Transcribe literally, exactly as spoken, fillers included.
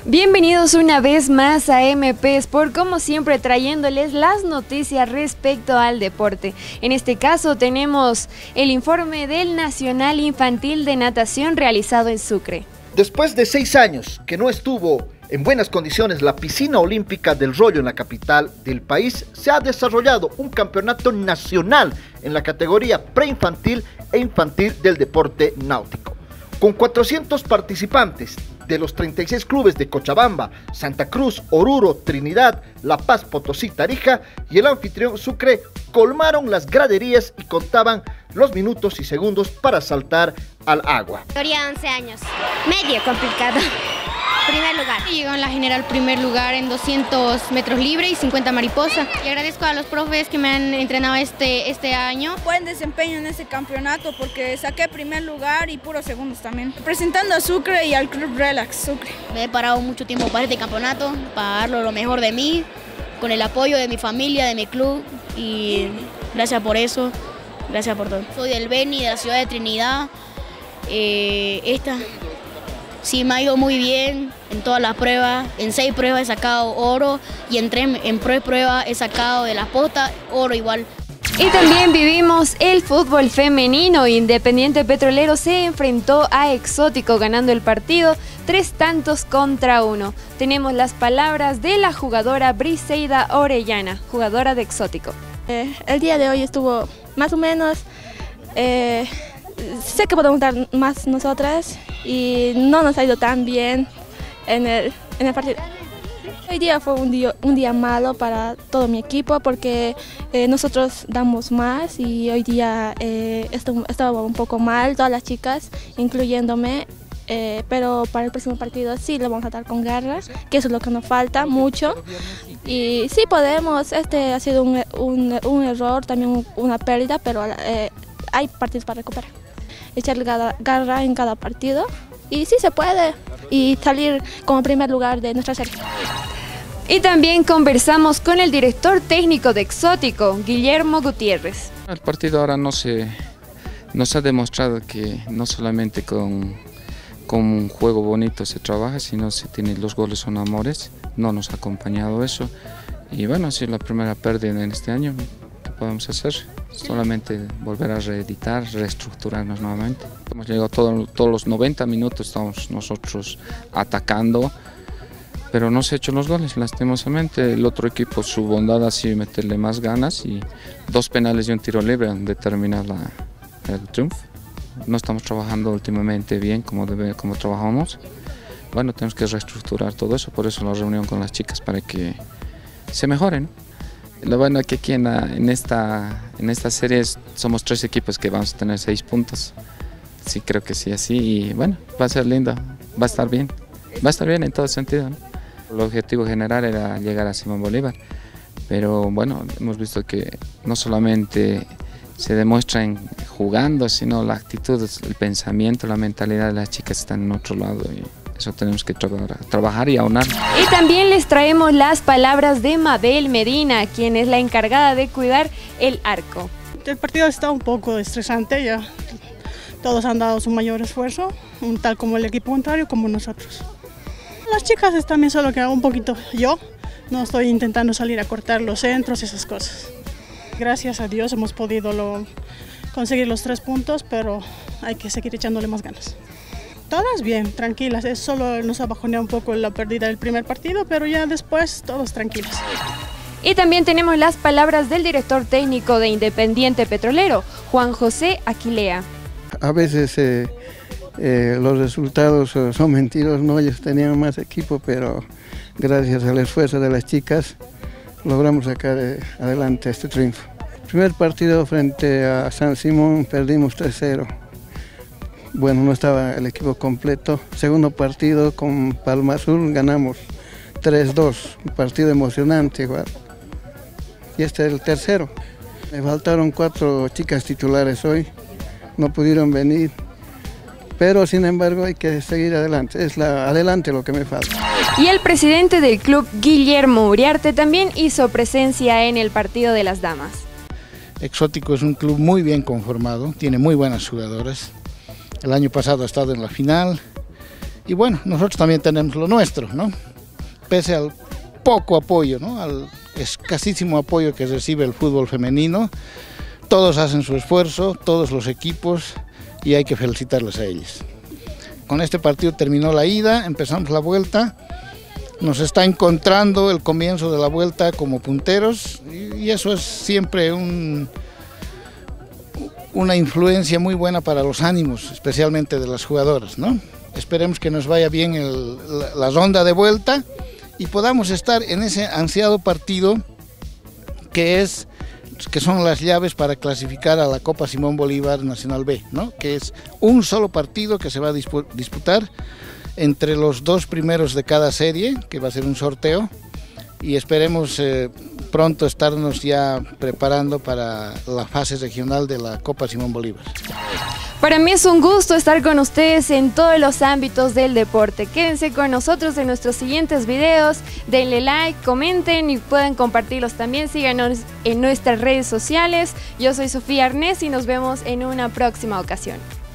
Bienvenidos una vez más a M P Sport, como siempre trayéndoles las noticias respecto al deporte. En este caso tenemos el informe del Nacional Infantil de Natación realizado en Sucre. Después de seis años que no estuvo en buenas condiciones la piscina olímpica del Rollo en la capital del país, se ha desarrollado un campeonato nacional en la categoría preinfantil e infantil del deporte náutico. Con cuatrocientos participantes de los treinta y seis clubes de Cochabamba, Santa Cruz, Oruro, Trinidad, La Paz, Potosí, Tarija y el anfitrión Sucre, colmaron las graderías y contaban los minutos y segundos para saltar al agua. Categoría once años, medio complicado. Primer lugar. Llegó en la general primer lugar en doscientos metros libre y cincuenta mariposa. Y agradezco a los profes que me han entrenado este, este año. Buen desempeño en este campeonato porque saqué primer lugar y puros segundos también. Presentando a Sucre y al Club Relax Sucre. Me he parado mucho tiempo para este campeonato, para darlo lo mejor de mí, con el apoyo de mi familia, de mi club, y gracias por eso, gracias por todo. Soy del Beni, de la ciudad de Trinidad. Eh, esta sí me ha ido muy bien en todas las pruebas. En seis pruebas he sacado oro y en tres en pruebas he sacado de las postas oro igual. Y también vivimos el fútbol femenino. Independiente Petrolero se enfrentó a Exótico ganando el partido tres tantos contra uno. Tenemos las palabras de la jugadora Briseida Orellana, jugadora de Exótico. Eh, el día de hoy estuvo más o menos, eh, sé que podemos dar más nosotras y no nos ha ido tan bien en el, en el partido. Hoy día fue un día, un día malo para todo mi equipo porque eh, nosotros damos más y hoy día eh, esto, estaba un poco mal, todas las chicas, incluyéndome, eh, pero para el próximo partido sí le vamos a dar con garra, que eso es lo que nos falta mucho. Y sí podemos, este ha sido un, un, un error, también una pérdida, pero eh, hay partidos para recuperar. Echarle garra en cada partido y sí se puede y salir como primer lugar de nuestra serie. Y también conversamos con el director técnico de Exótico, Guillermo Gutiérrez. El partido ahora no se, nos ha demostrado que no solamente con, con un juego bonito se trabaja, sino se tiene, los goles son amores, no nos ha acompañado eso. Y bueno, ha sido la primera pérdida en este año. ¿Qué podemos hacer? Solamente volver a reeditar, reestructurarnos nuevamente. Hemos llegado todo, todos los noventa minutos, estamos nosotros atacando, pero no se han hecho los goles, lastimosamente. El otro equipo, su bondad ha sido meterle más ganas y dos penales y un tiro libre han determinado la, el triunfo. No estamos trabajando últimamente bien como, debe, como trabajamos. Bueno, tenemos que reestructurar todo eso, por eso la reunión con las chicas para que se mejoren. Lo bueno es que aquí en, la, en, esta, en esta serie somos tres equipos que vamos a tener seis puntos. Sí, creo que sí, así. Y bueno, va a ser lindo, va a estar bien. Va a estar bien en todo sentido, ¿no? El objetivo general era llegar a Simón Bolívar. Pero bueno, hemos visto que no solamente se demuestra en jugando, sino la actitud, el pensamiento, la mentalidad de las chicas están en otro lado. Y eso tenemos que tra trabajar y aunar. Y también les traemos las palabras de Mabel Medina, quien es la encargada de cuidar el arco. El partido está un poco estresante, ya todos han dado su mayor esfuerzo, tal como el equipo contrario como nosotros. Las chicas están bien, solo que hago un poquito yo, no estoy intentando salir a cortar los centros, esas cosas. Gracias a Dios hemos podido lo, conseguir los tres puntos, pero hay que seguir echándole más ganas. Todas bien, tranquilas, es solo nos ha bajoneado un poco la pérdida del primer partido, pero ya después todos tranquilos. Y también tenemos las palabras del director técnico de Independiente Petrolero, Juan José Aquilea. A veces eh, eh, los resultados son mentirosos, ¿no? Ellos tenían más equipo, pero gracias al esfuerzo de las chicas logramos sacar eh, adelante este triunfo. El primer partido frente a San Simón perdimos tres cero. Bueno, no estaba el equipo completo. Segundo partido con Palma Azul ganamos tres dos, un partido emocionante igual. Y este es el tercero. Me faltaron cuatro chicas titulares hoy, no pudieron venir, pero sin embargo hay que seguir adelante, es la, adelante lo que me falta. Y el presidente del club, Guillermo Uriarte, también hizo presencia en el partido de las damas. Exótico es un club muy bien conformado, tiene muy buenas jugadoras. El año pasado ha estado en la final Y bueno, nosotros también tenemos lo nuestro, ¿no? Pese al poco apoyo, ¿no? Al escasísimo apoyo que recibe el fútbol femenino, todos hacen su esfuerzo, todos los equipos, y hay que felicitarles a ellos. Con este partido terminó la ida, empezamos la vuelta, nos está encontrando el comienzo de la vuelta como punteros, y eso es siempre un, una influencia muy buena para los ánimos, especialmente de las jugadoras, ¿no? Esperemos que nos vaya bien el, la, la ronda de vuelta y podamos estar en ese ansiado partido que es que son las llaves para clasificar a la Copa Simón Bolívar Nacional B, ¿no? Que es un solo partido que se va a disputar entre los dos primeros de cada serie, que va a ser un sorteo, y esperemos eh, pronto estarnos ya preparando para la fase regional de la Copa Simón Bolívar. Para mí es un gusto estar con ustedes en todos los ámbitos del deporte. Quédense con nosotros en nuestros siguientes videos, denle like, comenten y pueden compartirlos también. Síganos en nuestras redes sociales. Yo soy Sofía Arnés y nos vemos en una próxima ocasión.